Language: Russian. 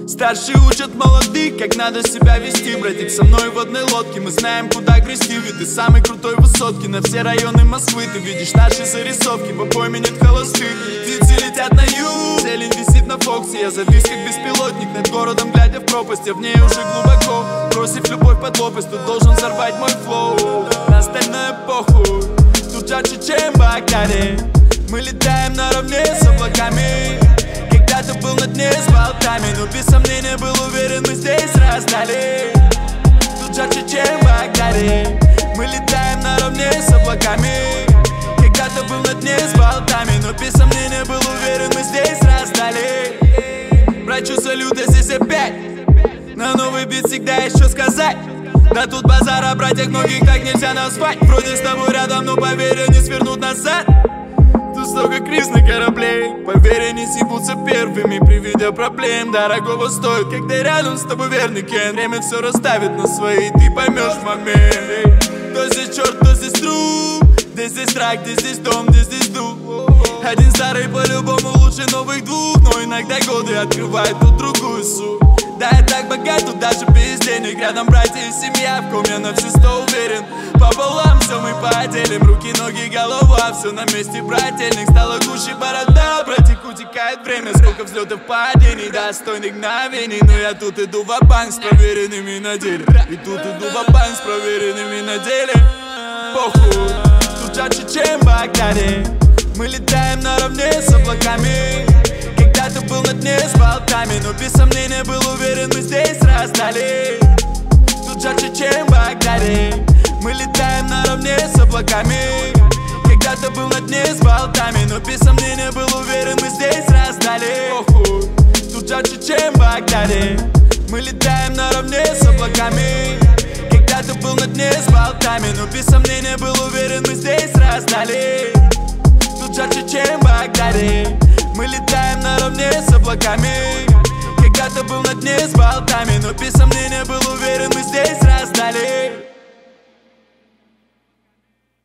Старшие учат молодых, как надо себя вести. Братик со мной в одной лодке, мы знаем, куда грести. Ведь ты самой крутой высотки на все районы Москвы. Ты видишь наши зарисовки, по пойме нет холостых. Птицы летят на юг, зелень висит на Фоксе. Я завис как беспилотник над городом, глядя в пропасть. Я в ней уже глубоко, бросив любовь под лопасть. Тут должен взорвать мой флоу, на остальное похуй. Тут жарче, чем в Багдаде. Мы летаем наравне с облаками. Когда-то был на дне с болтами, но без сомнения был уверен, мы здесь раздали. Тут жарче, чем в Багдаде. Мы летаем наравне с облаками. Когда-то был на дне с болтами, но без сомнения был уверен, мы здесь раздали. Врачу салют, я здесь опять. На новый бит всегда есть что сказать. Да тут базара, братьях, многих так нельзя назвать. Вроде с тобой рядом, но поверь, не свернут назад. Тут столько криз на корабле, поверь, они съебутся первыми при виде проблем. Дорогого стоит, когда рядом с тобой верный Кен. Время все расставит на свои, ты поймешь момент. То здесь черт, то здесь труп. Где здесь рак, где здесь дом, где здесь дух. Один старый по-любому лучше новых двух. Но иногда годы открывают тут другую суть. Да, я так богат, тут даже без денег. Рядом братья и семья, в ком я на все 100 уверен. Пополам все мы поделим, руки, ноги, голова. Все на месте, брательник, стала гуще борода. Братик, утекает время, сколько взлетов, падений, достойных мгновений. Но я тут иду ва-банк с проверенными на деле. И тут иду ва-банк с проверенными на деле. Похуй, тут жарче, чем в Багдаде. Мы летаем наравне с облаками. Когда-то был на дне с болтами, но без сомнения был уверен, мы здесь раздали. Тут жарче, чем в Багдаде. Мы летаем наравне с облаками. Когда-то был на дне с болтами, но без сомнения был уверен, мы здесь раздали. Оху. Тут жарче, чем в Багдаде. Мы летаем наравне с облаками. Когда-то был на дне с болтами, но без сомнения был уверен, мы здесь раздали. Тут жарче, чем в Багдаде. Мы летаем наравне с облаками. Когда-то был на дне с болтами, но без сомнения был уверен, мы здесь